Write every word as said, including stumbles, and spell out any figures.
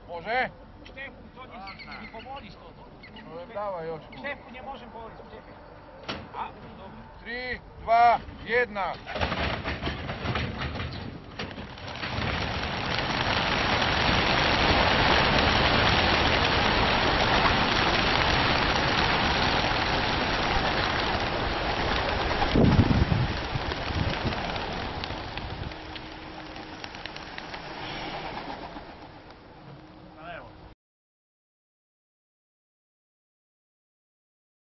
Može? Štefu, to nie, nie powolisz to. No, dawaj, Joszku. Štefu, nie możemy powolić. Czekaj. A, dobra. Trzy, dwa, jedna.